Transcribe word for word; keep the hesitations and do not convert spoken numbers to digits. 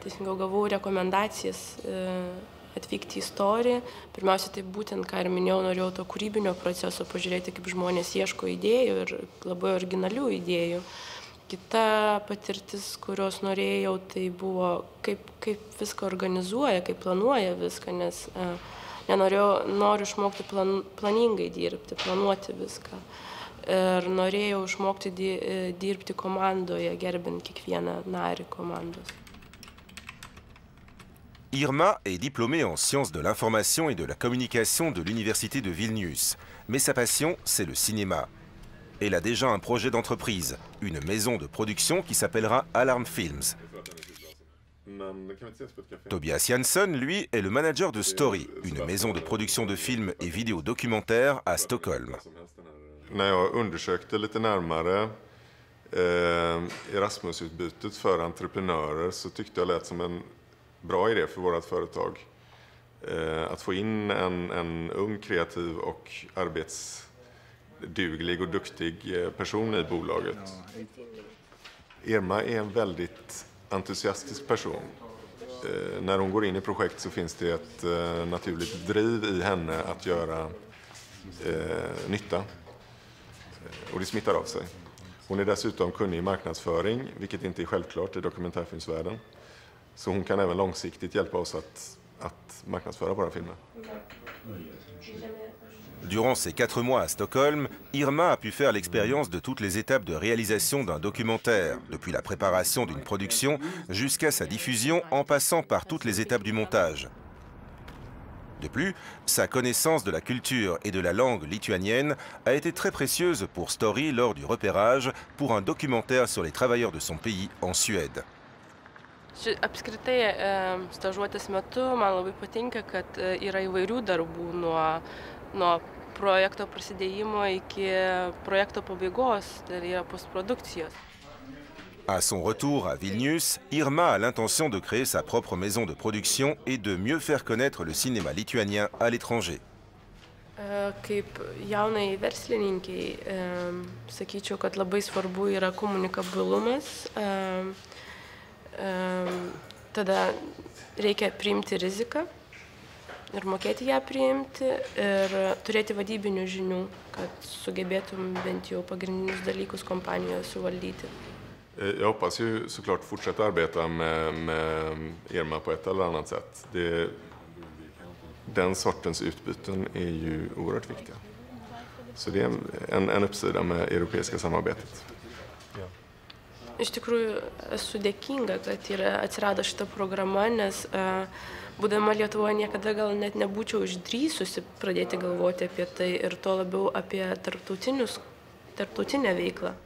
teisingiau gavau rekomendacijas atvykti į Story. Pirmiausia, tai būtent, ką ir minėjau, norėjau to kūrybinio proceso pažiūrėti, kaip žmonės ieško idėjų ir labai originalių idėjų. Kita patirtis, kurios norėjau, tai buvo, kaip, kaip viską organizuoja, kaip planuoja viską, nes nenorėjau, noriu išmokti plan, planingai dirbti, planuoti viską. Ir norėjau išmokti dirbti komandoje, gerbint kiekvieną narį komandos. Irma est diplômée en sciences de l'information et de la communication de l'université de Vilnius. Mais sa passion, c'est le cinéma. Elle a déjà un projet d'entreprise, une maison de production qui s'appellera Alarm Films. Tobias Jansson, lui, est le manager de Story, une maison de production de films et vidéos documentaires à Stockholm. När jag undersökte lite närmare eh, Erasmusutbytet för entreprenörer så tyckte jag lät som en bra idé för vårt företag. Eh, att få in en, en ung, kreativ och arbetsduglig och duktig person i bolaget. Irma är en väldigt entusiastisk person. Eh, när hon går in i projekt så finns det ett eh, naturligt driv i henne att göra eh, nytta. Och det smittar av sig. Hon är dessutom kunnig i marknadsföring, vilket inte är självklart i dokumentärfilmsvärlden. Så hon kan även långsiktigt hjälpa oss att, att marknadsföra våra filmer. Durant ses quatre mois à Stockholm, Irma a pu faire l'expérience de toutes les étapes de réalisation d'un documentaire, depuis la préparation d'une production jusqu'à sa diffusion en passant par toutes les étapes du montage. De plus, sa connaissance de la culture et de la langue lituanienne a été très précieuse pour Story lors du repérage pour un documentaire sur les travailleurs de son pays en Suède. Apskritai, stažuotės metu man labai patinka, kad yra įvairių darbų nuo, nuo projekto prasidėjimo iki projekto pabaigos, tai yra postprodukcijos. À son retour à Vilnius, Irma a l'intention de créer sa propre maison de production et de mieux faire connaître le cinéma lituanien à l'étranger. Kaip jaunai verslininkiai, sakyčiau, kad labai svarbu yra komunikabilumas. Tada reikia priimti riziką ir mokėti ją priimti ir turėti vadybinių žinių, kad sugebėtum bent jau pagrindinius dalykus kompanijoje suvaldyti. Jag hoppas ju såklart fortsätta arbeta med, med Irma på ett eller annat sätt. Det, den sortens utbyten är ju oerhört viktiga. Så det är en, en uppsida med europeiska samarbetet. Iš tikrųjų, esu dėkinga, kad yra atsirado šita programa, nes būdama Lietuvoje niekada gal net nebūčiau išdrįsusi pradėti galvoti apie tai ir to labiau apie tarptautinę veiklą.